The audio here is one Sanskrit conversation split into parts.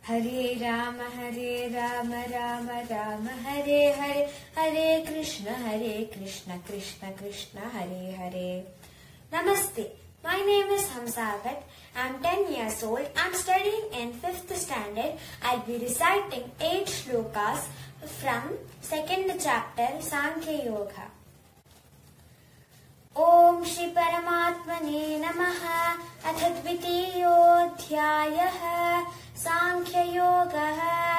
हरे राम राम राम हरे हरे, हरे Krishna Krishna Krishna Hare Hare. Namaste. My name is Hamsagat. I'm 10 years old. I'm studying in 5th standard. I'll be reciting 8 shlokas from 2nd chapter Sankhya Yoga. Om Shri Paramatmane Namaha. अथ द्वितीयोऽध्यायः सांख्य योगः.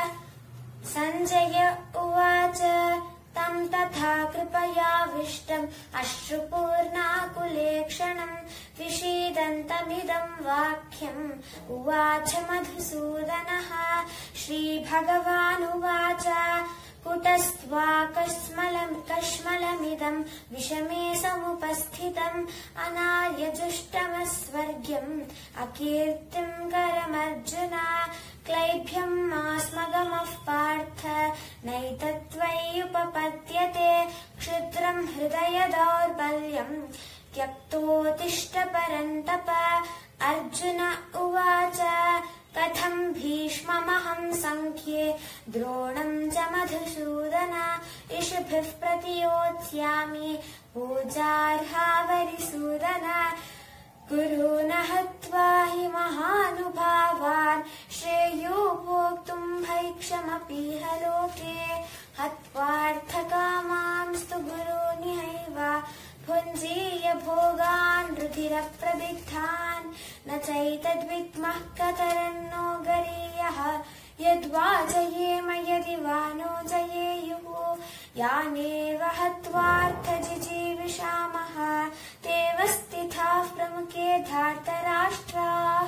संजय उवाच तं तथा कृपयाविष्टम् अश्रुपूर्णाकुलेक्षणम् विषीदन्तमिदं वाक्यम् उवाच मधुसूदनः. श्रीभगवानुवाच कुटस्त्वा कश्मलमिदं विषमे समुपस्थितम् अनार्यजुष्टमस्वर्ग्यम् अकीर्तिं करमर्जुन. क्लैभ्यम् मास्मगमः पार्थ नैतत्त्वय्युपपद्यते. क्षुद्रम् हृदय दौर्बल्यम् त्यक्तोत्तिष्ठ परन्तप. अर्जुन उवाच कथम् भीष्ममहम् सङ्ख्ये द्रोणम् च मधुसूदन. इषुभिः प्रतियोत्स्यामि पूजार्हा वरिसूदन. गुरून् हत्वा हि महानुभावान् श्रेयो भोक्तुम् भैक्षमपीह लोके. हत्वार्थकामांस्तु गुरूनिहैव भुञ्जीय भोगान् रुधिरप्रदिग्धान्. न चैतद्विद्मः कतरन्नो गरीयः यद्वा जयेम यदि वा नो जयेयुः. यानेव हत्वार्थजिजीविषामः तेव स्थिताः प्रमुखे धार्तराष्ट्राः.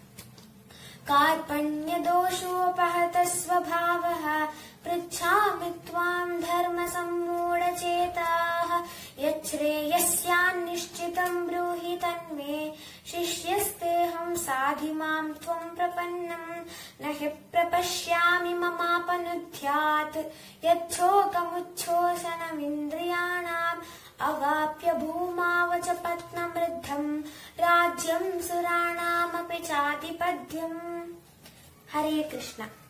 कार्पण्यदोषोपहतः स्वभावः पृच्छामि त्वाम् धर्मसम्मूढचेताः. यच्छ्रेयस्यान्निश्चितम् ब्रूहि तन्मे शिष्यस्तेऽहम् साधि माम् त्वम् प्रपन्नम्. न हि प्रपश्यामि ममापनुद्यात् यच्छोकमुच्छोषणमिन्द्रियाणाम्. अवाप्य भूमावच पत्नमृद्धम् राज्यम् सुराणामपि चाधिपत्यम्. हरे कृष्ण.